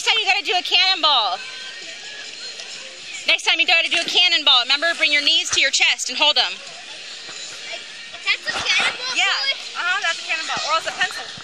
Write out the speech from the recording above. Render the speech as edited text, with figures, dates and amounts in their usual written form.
Next time you gotta do a cannonball. Next time you gotta do a cannonball. Remember, bring your knees to your chest and hold them. That's a cannonball? Yeah. That's a cannonball. Or else a pencil.